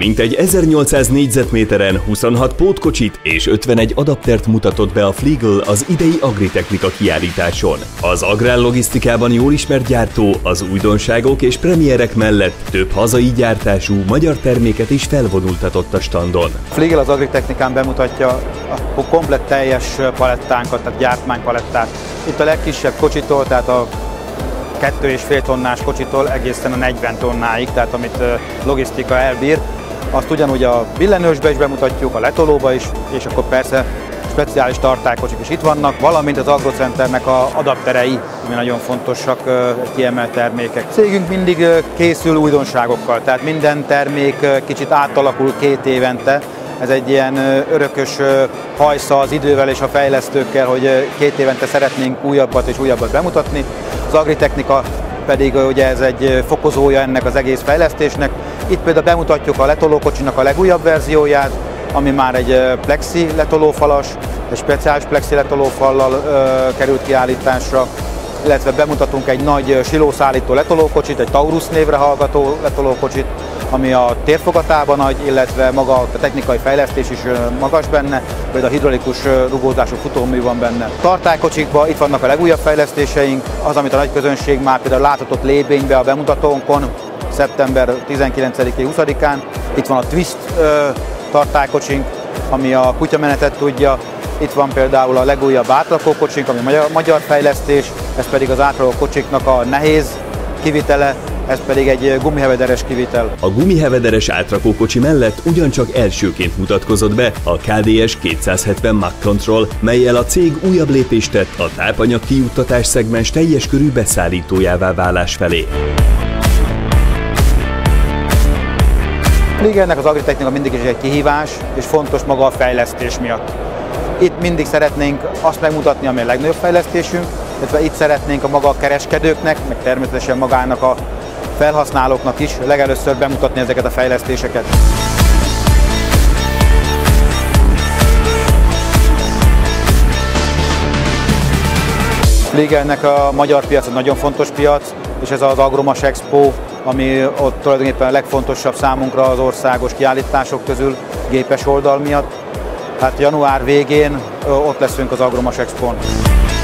Mintegy 1800 négyzetméteren 26 pótkocsit és 51 adaptert mutatott be a Fliegl az idei Agritechnika kiállításon. Az agrárlogisztikában jól ismert gyártó az újdonságok és premierek mellett több hazai gyártású magyar terméket is felvonultatott a standon. Fliegl az Agritechnikán bemutatja a komplett teljes palettánkat, tehát gyártmánypalettát. Itt a legkisebb kocsitól, tehát a 2,5 tonnás kocsitól egészen a 40 tonnáig, tehát amit logisztika elbír. Azt ugyanúgy a billenősbe is bemutatjuk, a letolóba is, és akkor persze speciális tartálykocsik is itt vannak, valamint az Agrocenternek az adapterei, ami nagyon fontosak, kiemelt termékek. Cégünk mindig készül újdonságokkal, tehát minden termék kicsit átalakul 2 évente. Ez egy ilyen örökös hajsza az idővel és a fejlesztőkkel, hogy 2 évente szeretnénk újabbat és újabbat bemutatni. Az Agritechnika pedig ugye ez egy fokozója ennek az egész fejlesztésnek. Itt például bemutatjuk a letolókocsinak a legújabb verzióját, ami már egy plexi letolófalas, egy speciális plexi letolófallal került kiállításra, illetve bemutatunk egy nagy silószállító letolókocsit, egy Taurus névre hallgató letolókocsit, ami a térfogatában nagy, illetve maga a technikai fejlesztés is magas benne, például a hidraulikus rugózású futómű van benne. Tartálykocsikban itt vannak a legújabb fejlesztéseink, az, amit a nagy közönség már például láthatott Lébénybe a bemutatónkon, szeptember 19-20-án. Itt van a Twist tartálykocsink, ami a kutyamenetet tudja. Itt van például a legújabb átrakókocsink, ami magyar fejlesztés, ez pedig az átrakókocsiknak a nehéz kivitele, ez pedig egy gumihevederes kivitel. A gumihevederes átrakókocsi mellett ugyancsak elsőként mutatkozott be a KDS 270 Mag Control, mellyel a cég újabb lépést tett a tápanyag kijuttatás szegmens teljes körű beszállítójává válás felé. Fliegl-nek az Agritechnika mindig is egy kihívás, és fontos maga a fejlesztés miatt. Itt mindig szeretnénk azt megmutatni, ami a legnagyobb fejlesztésünk, illetve itt szeretnénk a maga a kereskedőknek, meg természetesen magának a felhasználóknak is legelőször bemutatni ezeket a fejlesztéseket. Fliegl-nek a magyar piac egy nagyon fontos piac, és ez az Agromas Expo, ami ott tulajdonképpen a legfontosabb számunkra az országos kiállítások közül gépes oldal miatt. Hát január végén ott leszünk az Agromas Expón.